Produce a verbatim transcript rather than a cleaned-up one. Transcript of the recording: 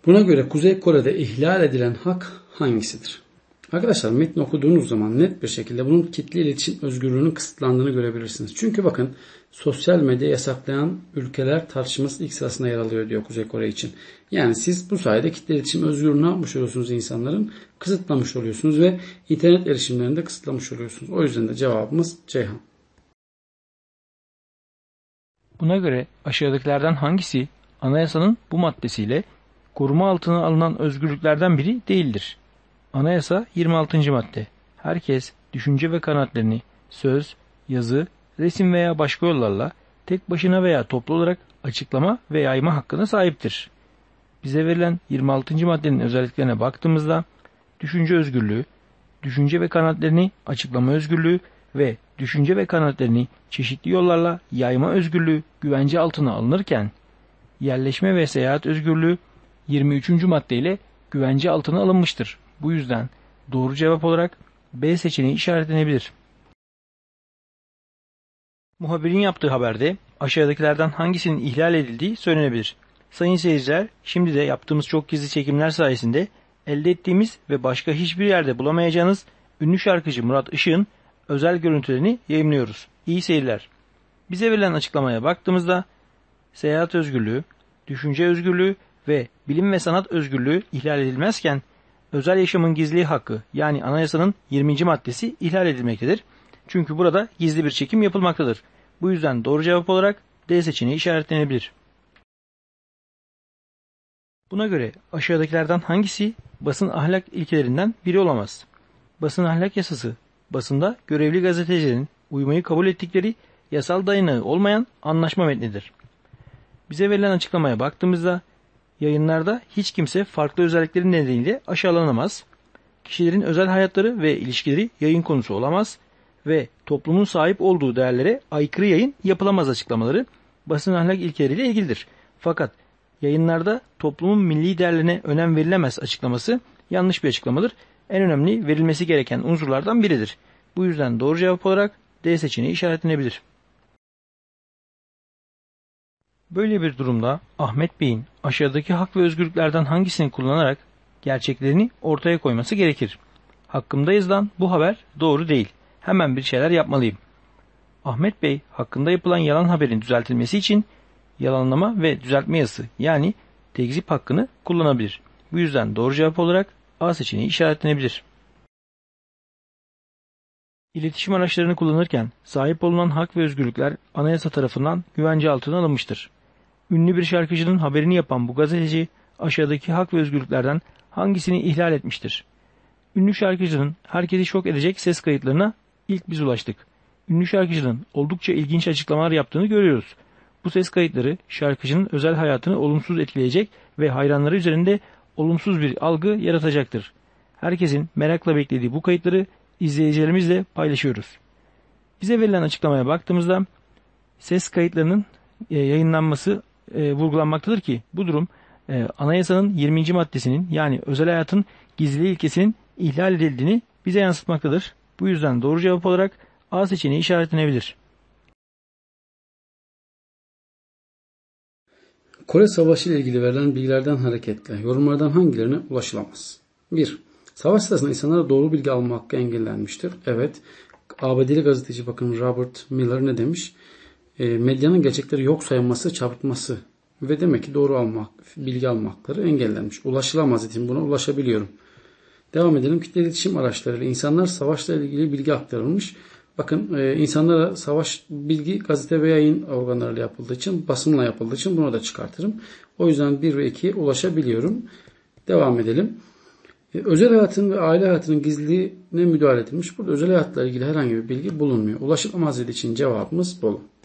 Buna göre Kuzey Kore'de ihlal edilen hak hangisidir? Arkadaşlar metni okuduğunuz zaman net bir şekilde bunun kitle iletişim özgürlüğünün kısıtlandığını görebilirsiniz. Çünkü bakın sosyal medya yasaklayan ülkeler tartışması ilk sırasında yer alıyor diyor Kuzey Kore için. Yani siz bu sayede kitle iletişim özgürlüğünü ne yapmış oluyorsunuz insanların? Kısıtlamış oluyorsunuz ve internet erişimlerini de kısıtlamış oluyorsunuz. O yüzden de cevabımız Ceyhan. Buna göre aşağıdakilerden hangisi anayasanın bu maddesiyle koruma altına alınan özgürlüklerden biri değildir? Anayasa yirmi altıncı madde. Herkes düşünce ve kanaatlerini söz, yazı, resim veya başka yollarla tek başına veya toplu olarak açıklama ve yayma hakkına sahiptir. Bize verilen yirmi altıncı maddenin özelliklerine baktığımızda düşünce özgürlüğü, düşünce ve kanaatlerini açıklama özgürlüğü ve düşünce ve kanaatlerini çeşitli yollarla yayma özgürlüğü güvence altına alınırken yerleşme ve seyahat özgürlüğü yirmi üçüncü maddeyle güvence altına alınmıştır. Bu yüzden doğru cevap olarak B seçeneği işaretlenebilir. Muhabirin yaptığı haberde aşağıdakilerden hangisinin ihlal edildiği söylenebilir. Sayın seyirciler, şimdi de yaptığımız çok gizli çekimler sayesinde elde ettiğimiz ve başka hiçbir yerde bulamayacağınız ünlü şarkıcı Murat Işık'ın özel görüntülerini yayımlıyoruz. İyi seyirler. Bize verilen açıklamaya baktığımızda seyahat özgürlüğü, düşünce özgürlüğü ve bilim ve sanat özgürlüğü ihlal edilmezken özel yaşamın gizliliği hakkı yani anayasanın yirminci maddesi ihlal edilmektedir. Çünkü burada gizli bir çekim yapılmaktadır. Bu yüzden doğru cevap olarak D seçeneği işaretlenebilir. Buna göre aşağıdakilerden hangisi basın ahlak ilkelerinden biri olamaz? Basın ahlak yasası, basında görevli gazetecilerin uymayı kabul ettikleri yasal dayanağı olmayan anlaşma metnidir. Bize verilen açıklamaya baktığımızda yayınlarda hiç kimse farklı özellikleri nedeniyle aşağılanamaz, kişilerin özel hayatları ve ilişkileri yayın konusu olamaz ve toplumun sahip olduğu değerlere aykırı yayın yapılamaz açıklamaları basın ahlak ilkeleriyle ilgilidir. Fakat yayınlarda toplumun milli değerlerine önem verilemez açıklaması yanlış bir açıklamadır. En önemli verilmesi gereken unsurlardan biridir. Bu yüzden doğru cevap olarak D seçeneği işaretlenebilir. Böyle bir durumda Ahmet Bey'in aşağıdaki hak ve özgürlüklerden hangisini kullanarak gerçeklerini ortaya koyması gerekir? Hakkımda yazılan bu haber doğru değil. Hemen bir şeyler yapmalıyım. Ahmet Bey hakkında yapılan yalan haberin düzeltilmesi için yalanlama ve düzeltme yazısı yani tekzip hakkını kullanabilir. Bu yüzden doğru cevap olarak A seçeneği işaretlenebilir. İletişim araçlarını kullanırken sahip olunan hak ve özgürlükler anayasa tarafından güvence altına alınmıştır. Ünlü bir şarkıcının haberini yapan bu gazeteci aşağıdaki hak ve özgürlüklerden hangisini ihlal etmiştir? Ünlü şarkıcının herkesi şok edecek ses kayıtlarına ilk biz ulaştık. Ünlü şarkıcının oldukça ilginç açıklamalar yaptığını görüyoruz. Bu ses kayıtları şarkıcının özel hayatını olumsuz etkileyecek ve hayranları üzerinde olumsuz bir algı yaratacaktır. Herkesin merakla beklediği bu kayıtları izleyicilerimizle paylaşıyoruz. Bize verilen açıklamaya baktığımızda ses kayıtlarının e, yayınlanması e, vurgulanmaktadır ki bu durum e, anayasanın yirminci maddesinin yani özel hayatın gizliliği ilkesinin ihlal edildiğini bize yansıtmaktadır. Bu yüzden doğru cevap olarak A seçeneği işaretlenebilir. Kore Savaşı ile ilgili verilen bilgilerden hareketle yorumlardan hangilerine ulaşılamaz? bir. Savaş sırasında insanlara doğru bilgi alma hakkı engellenmiştir. Evet. A B D'li gazeteci bakın Robert Miller ne demiş? E, medyanın gerçekleri yok sayılması, çarpıtması ve demek ki doğru alma, bilgi alma hakları engellenmiş. Ulaşılamaz için buna ulaşabiliyorum. Devam edelim. Kitle iletişim araçlarıyla insanlar savaşla ilgili bilgi aktarılmış. Bakın e, insanlara savaş bilgi gazete ve yayın organlarıyla yapıldığı için, basınla yapıldığı için bunu da çıkartırım. O yüzden bir ve ikiye ulaşabiliyorum. Devam edelim. E, özel hayatın ve aile hayatının gizliliğine müdahale edilmiş. Burada özel hayatla ilgili herhangi bir bilgi bulunmuyor. Ulaşılamaz dediği için cevabımız Bolu.